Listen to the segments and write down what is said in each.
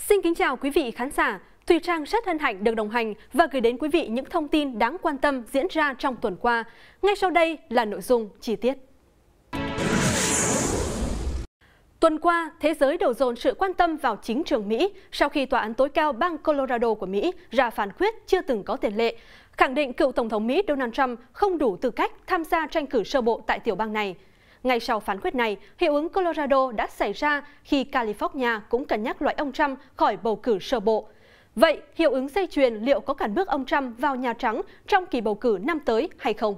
Xin kính chào quý vị khán giả. Thùy Trang rất hân hạnh được đồng hành và gửi đến quý vị những thông tin đáng quan tâm diễn ra trong tuần qua. Ngay sau đây là nội dung chi tiết. Tuần qua, thế giới đổ dồn sự quan tâm vào chính trường Mỹ sau khi Tòa án tối cao bang Colorado của Mỹ ra phán quyết chưa từng có tiền lệ, khẳng định cựu Tổng thống Mỹ Donald Trump không đủ tư cách tham gia tranh cử sơ bộ tại tiểu bang này. Ngay sau phán quyết này, hiệu ứng Colorado đã xảy ra khi California cũng cân nhắc loại ông Trump khỏi bầu cử sơ bộ. Vậy, hiệu ứng dây chuyền liệu có cản bước ông Trump vào Nhà Trắng trong kỳ bầu cử năm tới hay không?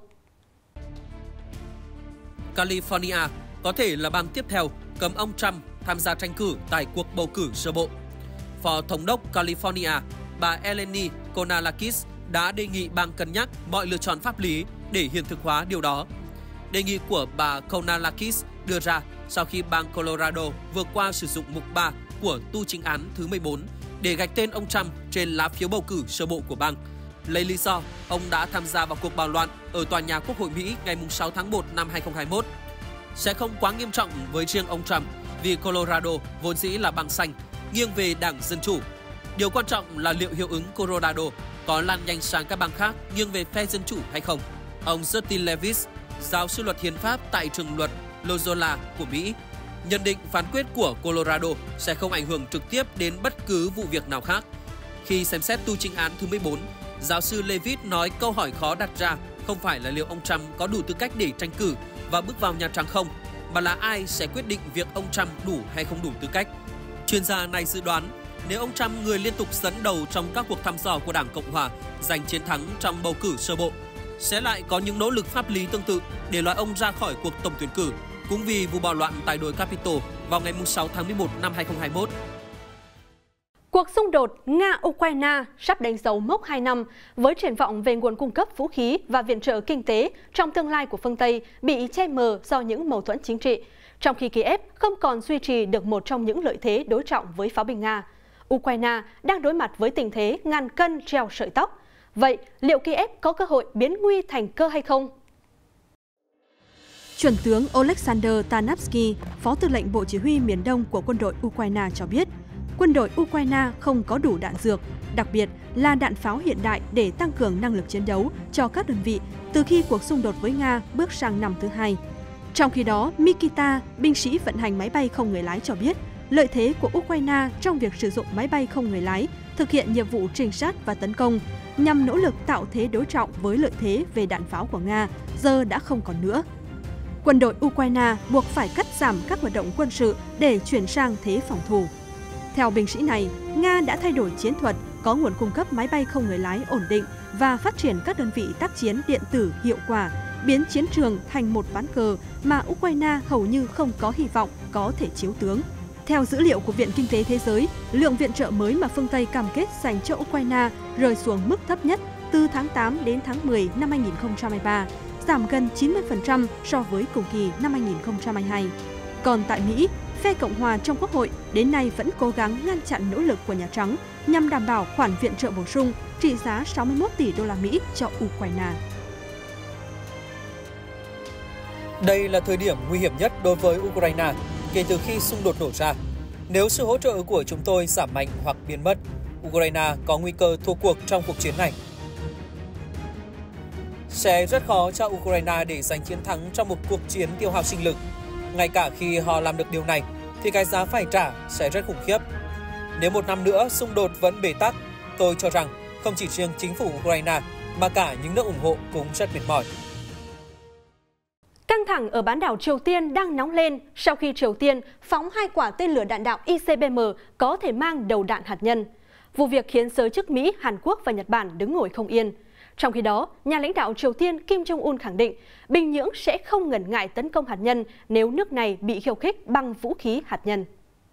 California có thể là bang tiếp theo cấm ông Trump tham gia tranh cử tại cuộc bầu cử sơ bộ. Phó Thống đốc California, bà Eleni Konalakis đã đề nghị bang cân nhắc mọi lựa chọn pháp lý để hiện thực hóa điều đó. Đề nghị của bà Konalakis đưa ra sau khi bang Colorado vừa qua sử dụng mục 3 của tu chính án thứ 14 để gạch tên ông Trump trên lá phiếu bầu cử sơ bộ của bang. Lấy lý do ông đã tham gia vào cuộc bạo loạn ở tòa nhà Quốc hội Mỹ ngày 6 tháng 1 năm 2021. Sẽ không quá nghiêm trọng với riêng ông Trump vì Colorado vốn dĩ là bang xanh, nghiêng về Đảng Dân Chủ. Điều quan trọng là liệu hiệu ứng Colorado có lan nhanh sang các bang khác nghiêng về phe Dân Chủ hay không. Ông Justin Levis, giáo sư luật hiến pháp tại trường luật Loyola của Mỹ, nhận định phán quyết của Colorado sẽ không ảnh hưởng trực tiếp đến bất cứ vụ việc nào khác. Khi xem xét tu chính án thứ 14, giáo sư Levis nói câu hỏi khó đặt ra không phải là liệu ông Trump có đủ tư cách để tranh cử và bước vào Nhà Trắng không, mà là ai sẽ quyết định việc ông Trump đủ hay không đủ tư cách. Chuyên gia này dự đoán nếu ông Trump, người liên tục dẫn đầu trong các cuộc thăm dò của Đảng Cộng Hòa, giành chiến thắng trong bầu cử sơ bộ, sẽ lại có những nỗ lực pháp lý tương tự để loại ông ra khỏi cuộc tổng tuyển cử, cũng vì vụ bạo loạn tại đồi Capitol vào ngày 6 tháng 11 năm 2021. Cuộc xung đột Nga-Ukraine sắp đánh dấu mốc 2 năm với triển vọng về nguồn cung cấp vũ khí và viện trợ kinh tế trong tương lai của phương Tây bị che mờ do những mâu thuẫn chính trị, trong khi Kiev không còn duy trì được một trong những lợi thế đối trọng với pháo binh Nga. Ukraine đang đối mặt với tình thế ngàn cân treo sợi tóc. Vậy, liệu Kiev có cơ hội biến nguy thành cơ hay không? Chuẩn tướng Oleksandr Tarnavsky, Phó Tư lệnh Bộ Chỉ huy miền Đông của quân đội Ukraine cho biết, quân đội Ukraine không có đủ đạn dược, đặc biệt là đạn pháo hiện đại để tăng cường năng lực chiến đấu cho các đơn vị từ khi cuộc xung đột với Nga bước sang năm thứ 2. Trong khi đó, Mikita, binh sĩ vận hành máy bay không người lái cho biết, lợi thế của Ukraine trong việc sử dụng máy bay không người lái thực hiện nhiệm vụ trinh sát và tấn công nhằm nỗ lực tạo thế đối trọng với lợi thế về đạn pháo của Nga giờ đã không còn nữa. Quân đội Ukraine buộc phải cắt giảm các hoạt động quân sự để chuyển sang thế phòng thủ. Theo binh sĩ này, Nga đã thay đổi chiến thuật, có nguồn cung cấp máy bay không người lái ổn định và phát triển các đơn vị tác chiến điện tử hiệu quả, biến chiến trường thành một ván cờ mà Ukraine hầu như không có hy vọng có thể chiếu tướng. Theo dữ liệu của Viện Kinh tế Thế giới, lượng viện trợ mới mà phương Tây cam kết dành cho Ukraine rơi xuống mức thấp nhất từ tháng 8 đến tháng 10 năm 2023, giảm gần 90% so với cùng kỳ năm 2022. Còn tại Mỹ, phe Cộng hòa trong Quốc hội đến nay vẫn cố gắng ngăn chặn nỗ lực của Nhà Trắng nhằm đảm bảo khoản viện trợ bổ sung trị giá 61 tỷ đô la Mỹ cho Ukraine. Đây là thời điểm nguy hiểm nhất đối với Ukraine kể từ khi xung đột nổ ra. Nếu sự hỗ trợ của chúng tôi giảm mạnh hoặc biến mất, Ukraine có nguy cơ thua cuộc trong cuộc chiến này. Sẽ rất khó cho Ukraine để giành chiến thắng trong một cuộc chiến tiêu hao sinh lực. Ngay cả khi họ làm được điều này, thì cái giá phải trả sẽ rất khủng khiếp. Nếu một năm nữa xung đột vẫn bế tắc, tôi cho rằng không chỉ riêng chính phủ Ukraine mà cả những nước ủng hộ cũng rất mệt mỏi. Căng thẳng ở bán đảo Triều Tiên đang nóng lên sau khi Triều Tiên phóng 2 quả tên lửa đạn đạo ICBM có thể mang đầu đạn hạt nhân. Vụ việc khiến giới chức Mỹ, Hàn Quốc và Nhật Bản đứng ngồi không yên. Trong khi đó, nhà lãnh đạo Triều Tiên Kim Jong-un khẳng định Bình Nhưỡng sẽ không ngần ngại tấn công hạt nhân nếu nước này bị khiêu khích bằng vũ khí hạt nhân.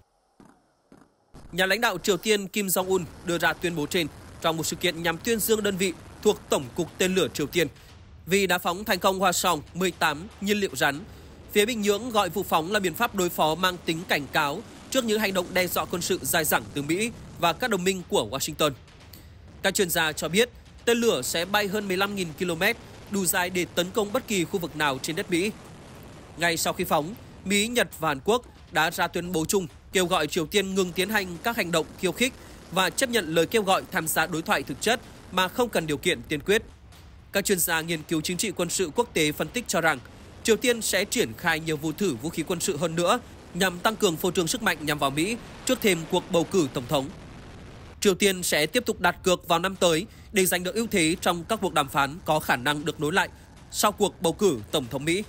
Nhà lãnh đạo Triều Tiên Kim Jong-un đưa ra tuyên bố trên trong một sự kiện nhằm tuyên dương đơn vị thuộc Tổng cục Tên lửa Triều Tiên vì đã phóng thành công Hwasong-18 nhiên liệu rắn. Phía Bình Nhưỡng gọi vụ phóng là biện pháp đối phó mang tính cảnh cáo trước những hành động đe dọa quân sự dai dẳng từ Mỹ và các đồng minh của Washington. Các chuyên gia cho biết tên lửa sẽ bay hơn 15.000 km, đủ dài để tấn công bất kỳ khu vực nào trên đất Mỹ. Ngay sau khi phóng, Mỹ, Nhật và Hàn Quốc đã ra tuyên bố chung kêu gọi Triều Tiên ngừng tiến hành các hành động khiêu khích và chấp nhận lời kêu gọi tham gia đối thoại thực chất mà không cần điều kiện tiên quyết. Các chuyên gia nghiên cứu chính trị quân sự quốc tế phân tích cho rằng Triều Tiên sẽ triển khai nhiều vụ thử vũ khí quân sự hơn nữa nhằm tăng cường phô trương sức mạnh nhằm vào Mỹ trước thêm cuộc bầu cử tổng thống. Triều Tiên sẽ tiếp tục đặt cược vào năm tới để giành được ưu thế trong các cuộc đàm phán có khả năng được nối lại sau cuộc bầu cử tổng thống Mỹ.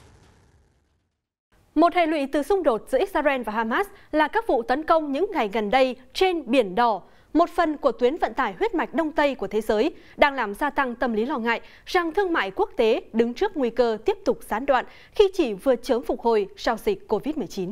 Một hệ lụy từ xung đột giữa Israel và Hamas là các vụ tấn công những ngày gần đây trên Biển Đỏ, một phần của tuyến vận tải huyết mạch Đông Tây của thế giới, đang làm gia tăng tâm lý lo ngại rằng thương mại quốc tế đứng trước nguy cơ tiếp tục gián đoạn khi chỉ vừa chớm phục hồi sau dịch Covid-19.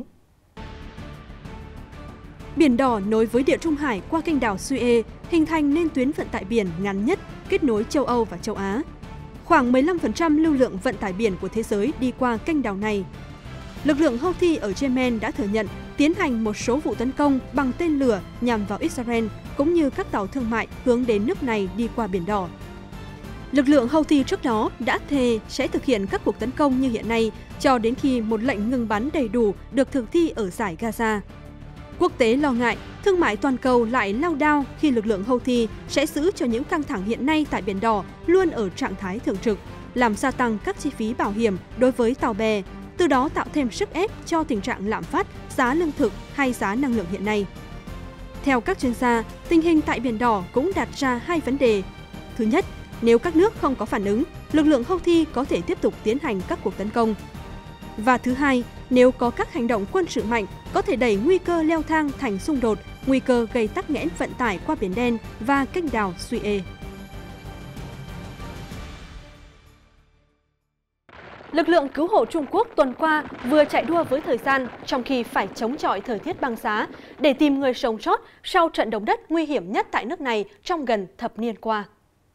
Biển Đỏ nối với Địa Trung Hải qua kênh đảo Suez, hình thành nên tuyến vận tải biển ngắn nhất kết nối châu Âu và châu Á. Khoảng 15% lưu lượng vận tải biển của thế giới đi qua kênh đảo này. Lực lượng Houthi ở Yemen đã thừa nhận tiến hành một số vụ tấn công bằng tên lửa nhằm vào Israel cũng như các tàu thương mại hướng đến nước này đi qua Biển Đỏ. Lực lượng Houthi trước đó đã thề sẽ thực hiện các cuộc tấn công như hiện nay cho đến khi một lệnh ngừng bắn đầy đủ được thực thi ở dải Gaza. Quốc tế lo ngại thương mại toàn cầu lại lao đao khi lực lượng Houthi sẽ giữ cho những căng thẳng hiện nay tại Biển Đỏ luôn ở trạng thái thường trực, làm gia tăng các chi phí bảo hiểm đối với tàu bè, từ đó tạo thêm sức ép cho tình trạng lạm phát, giá lương thực hay giá năng lượng hiện nay. Theo các chuyên gia, tình hình tại Biển Đỏ cũng đặt ra hai vấn đề. Thứ nhất, nếu các nước không có phản ứng, lực lượng Houthi có thể tiếp tục tiến hành các cuộc tấn công. Và thứ hai, nếu có các hành động quân sự mạnh, có thể đẩy nguy cơ leo thang thành xung đột, nguy cơ gây tắc nghẽn vận tải qua Biển Đen và kênh đảo Suez. Lực lượng cứu hộ Trung Quốc tuần qua vừa chạy đua với thời gian trong khi phải chống chọi thời tiết băng giá để tìm người sống sót sau trận động đất nguy hiểm nhất tại nước này trong gần thập niên qua.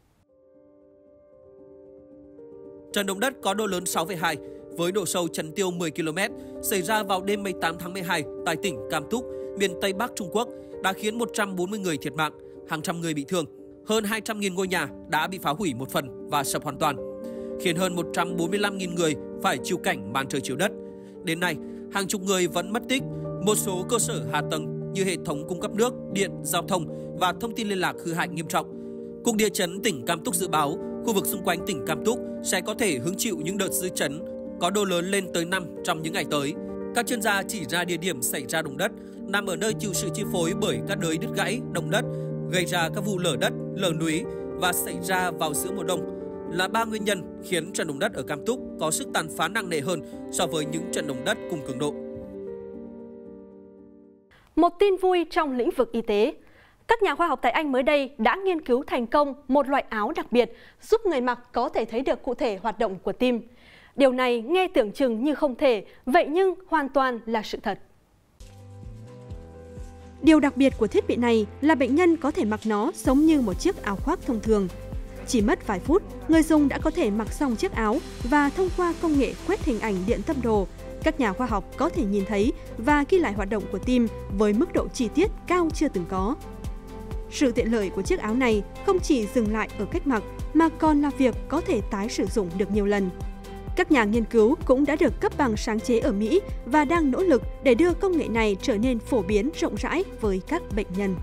Trận động đất có độ lớn 6,2 với độ sâu chấn tiêu 10 km xảy ra vào đêm 18 tháng 12 tại tỉnh Cam Túc, miền Tây Bắc Trung Quốc đã khiến 140 người thiệt mạng, hàng trăm người bị thương. Hơn 200.000 ngôi nhà đã bị phá hủy một phần và sập hoàn toàn, khiến hơn 145.000 người phải chịu cảnh màn trời chiếu đất. Đến nay, hàng chục người vẫn mất tích, một số cơ sở hạ tầng như hệ thống cung cấp nước, điện, giao thông và thông tin liên lạc hư hại nghiêm trọng. Cục Địa chấn tỉnh Cam Túc dự báo khu vực xung quanh tỉnh Cam Túc sẽ có thể hứng chịu những đợt dư chấn có độ lớn lên tới 5 trong những ngày tới. Các chuyên gia chỉ ra địa điểm xảy ra động đất nằm ở nơi chịu sự chi phối bởi các đới đứt gãy, động đất, gây ra các vụ lở đất, lở núi và xảy ra vào giữa mùa đông là 3 nguyên nhân khiến trận động đất ở Cam Túc có sức tàn phá nặng nề hơn so với những trận động đất cùng cường độ. Một tin vui trong lĩnh vực y tế. Các nhà khoa học tại Anh mới đây đã nghiên cứu thành công một loại áo đặc biệt giúp người mặc có thể thấy được cụ thể hoạt động của tim. Điều này nghe tưởng chừng như không thể, vậy nhưng hoàn toàn là sự thật. Điều đặc biệt của thiết bị này là bệnh nhân có thể mặc nó giống như một chiếc áo khoác thông thường. Chỉ mất vài phút, người dùng đã có thể mặc xong chiếc áo và thông qua công nghệ quét hình ảnh điện tâm đồ, các nhà khoa học có thể nhìn thấy và ghi lại hoạt động của tim với mức độ chi tiết cao chưa từng có. Sự tiện lợi của chiếc áo này không chỉ dừng lại ở cách mặc mà còn là việc có thể tái sử dụng được nhiều lần. Các nhà nghiên cứu cũng đã được cấp bằng sáng chế ở Mỹ và đang nỗ lực để đưa công nghệ này trở nên phổ biến rộng rãi với các bệnh nhân.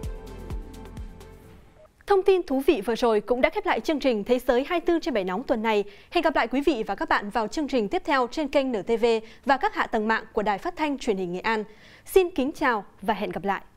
Thông tin thú vị vừa rồi cũng đã khép lại chương trình Thế giới 24/7 nóng tuần này. Hẹn gặp lại quý vị và các bạn vào chương trình tiếp theo trên kênh NTV và các hạ tầng mạng của Đài Phát thanh Truyền hình Nghệ An. Xin kính chào và hẹn gặp lại!